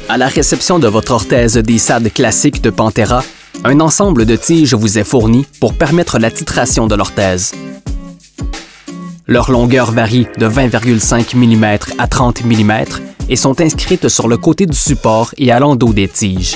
À la réception de votre orthèse DSAD classique de Pantera, un ensemble de tiges vous est fourni pour permettre la titration de l'orthèse. Leur longueur varie de 20,5 mm à 30 mm et sont inscrites sur le côté du support et à l'endos des tiges.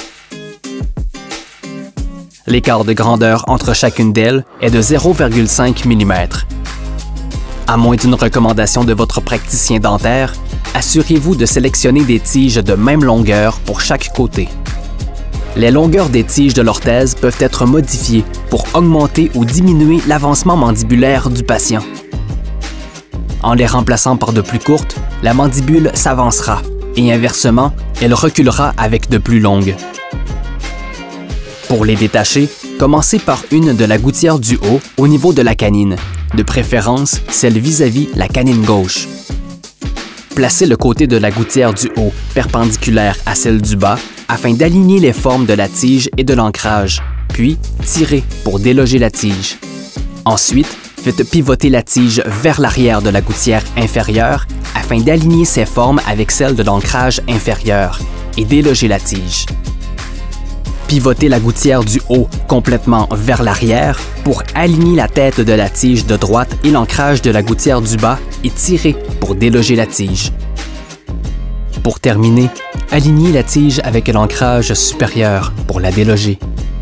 L'écart de grandeur entre chacune d'elles est de 0,5 mm. À moins d'une recommandation de votre praticien dentaire, assurez-vous de sélectionner des tiges de même longueur pour chaque côté. Les longueurs des tiges de l'orthèse peuvent être modifiées pour augmenter ou diminuer l'avancement mandibulaire du patient. En les remplaçant par de plus courtes, la mandibule s'avancera et inversement, elle reculera avec de plus longues. Pour les détacher, commencez par une de la gouttière du haut au niveau de la canine, de préférence celle vis-à-vis la canine gauche. Placez le côté de la gouttière du haut perpendiculaire à celle du bas afin d'aligner les formes de la tige et de l'ancrage, puis tirez pour déloger la tige. Ensuite, faites pivoter la tige vers l'arrière de la gouttière inférieure afin d'aligner ses formes avec celles de l'ancrage inférieur et déloger la tige. Pivotez la gouttière du haut complètement vers l'arrière pour aligner la tête de la tige de droite et l'ancrage de la gouttière du bas et tirez pour déloger la tige. Pour terminer, alignez la tige avec l'ancrage supérieur pour la déloger.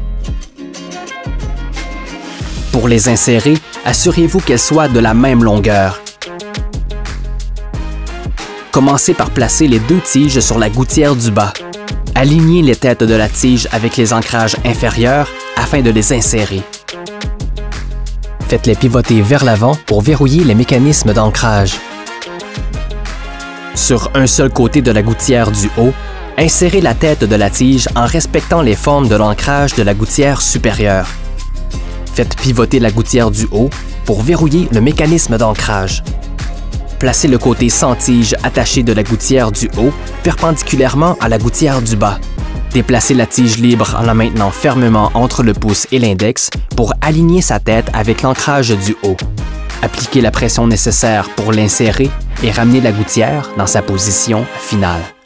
Pour les insérer, assurez-vous qu'elles soient de la même longueur. Commencez par placer les deux tiges sur la gouttière du bas. Alignez les têtes de la tige avec les ancrages inférieurs afin de les insérer. Faites-les pivoter vers l'avant pour verrouiller les mécanismes d'ancrage. Sur un seul côté de la gouttière du haut, insérez la tête de la tige en respectant les formes de l'ancrage de la gouttière supérieure. Faites pivoter la gouttière du haut pour verrouiller le mécanisme d'ancrage. Placez le côté sans tige attaché de la gouttière du haut perpendiculairement à la gouttière du bas. Déplacez la tige libre en la maintenant fermement entre le pouce et l'index pour aligner sa tête avec l'ancrage du haut. Appliquez la pression nécessaire pour l'insérer et ramenez la gouttière dans sa position finale.